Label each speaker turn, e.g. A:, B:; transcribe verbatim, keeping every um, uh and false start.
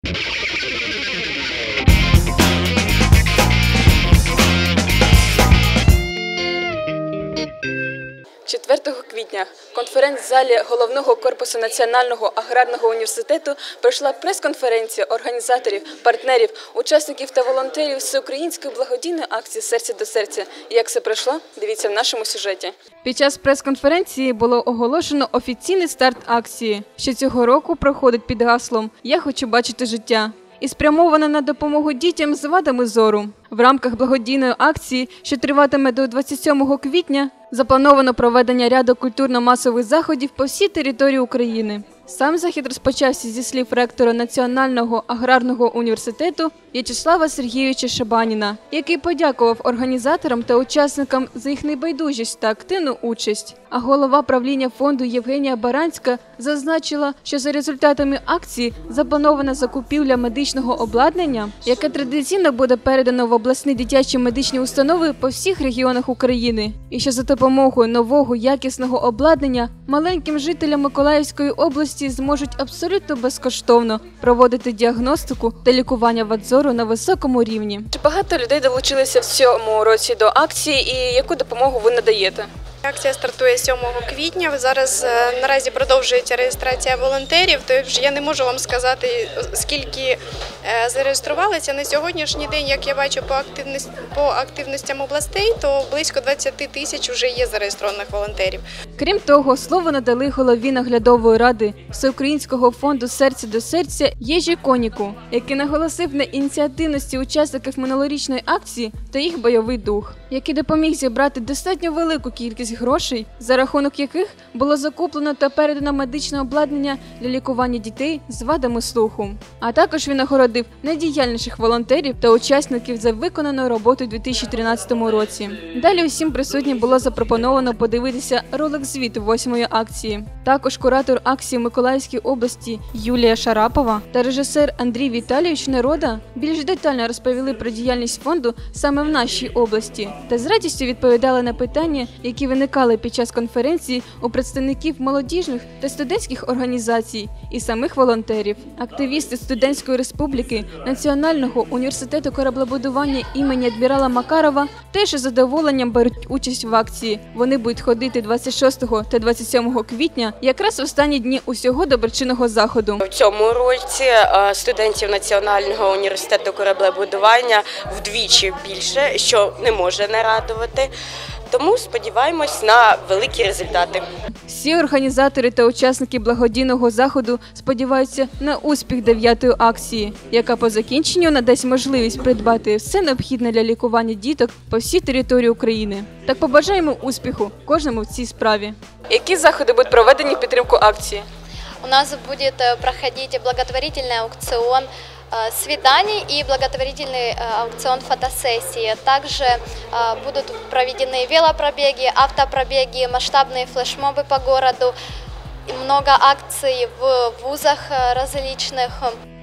A: четвертого квітня в конференц-залі головного корпусу Національного аграрного університету пройшла прес-конференція організаторів, партнерів, учасників та волонтерів всеукраїнської благодійної акції «Серце до серця». Як це пройшло? Дивіться в нашому сюжеті. Під час прес-конференції було оголошено офіційний старт акції, що цього року проходить під гаслом «Я хочу бачити життя» і спрямована на допомогу дітям з вадами зору. В рамках благодійної акції, що триватиме до двадцять сьомого квітня, заплановано проведення ряду культурно-масових заходів по всій території України. Сам захід розпочався зі слів ректора Національного аграрного університету В'ячеслава Сергійовича Шабаніна, який подякував організаторам та учасникам за їх небайдужість та активну участь. А голова правління фонду Євгенія Баранська зазначила, що за результатами акції запланована закупівля медичного обладнання, яке традиційно буде передано в обласні дитячі медичні установи по всіх регіонах України. І що за допомогою нового якісного обладнання маленьким жителям Миколаївської області зможуть абсолютно безкоштовно проводити діагностику та лікування вад зору на високому рівні. Чи багато людей долучилися в цьому році до акції і яку допомогу ви надаєте?
B: Акція стартує сьомого квітня. Зараз наразі продовжується реєстрація волонтерів, тож я не можу вам сказати, скільки зареєструвалися. На сьогоднішній день, як я бачу по активності, по активностям областей, то близько двадцяти тисяч вже є зареєстрованих волонтерів.
A: Крім того, слово надали голові наглядової ради Всеукраїнського фонду «Серце до серця» Єжі Коніку, який наголосив на ініціативності учасників минулорічної акції та їх бойовий дух, який допоміг зібрати достатньо велику кількість грошей, за рахунок яких було закуплено та передано медичне обладнання для лікування дітей з вадами слуху. А також він нагородив найдіяльніших волонтерів та учасників за виконану роботу у дві тисячі тринадцятому році. Далі усім присутнім було запропоновано подивитися ролик звіту восьмої акції. Також куратор акції Миколаївської області Юлія Шарапова та режисер Андрій Віталійович Нерода більш детально розповіли про діяльність фонду саме в нашій області та з радістю відповідали на питання, які виникали під час конференції у представників молодіжних та студентських організацій і самих волонтерів. Активісти Студентської республіки Національного університету кораблебудування імені адмірала Макарова теж із задоволенням беруть участь в акції. Вони будуть ходити двадцять шостого та двадцять сьомого квітня, якраз в останні дні усього доброчинного заходу.
C: В цьому році студентів Національного університету кораблебудування вдвічі більше, що не може не радувати. Тому сподіваємось на великі результати.
A: Всі організатори та учасники благодійного заходу сподіваються на успіх дев'ятої акції, яка по закінченню надасть можливість придбати все необхідне для лікування діток по всій території України. Так побажаємо успіху кожному в цій справі. Які заходи будуть проведені в підтримку акції?
D: У нас будет проходить благотворительный аукцион свиданий и благотворительный аукцион фотосессии. Также будут проведены велопробеги, автопробеги, масштабные флешмобы по городу, много акций в вузах различных.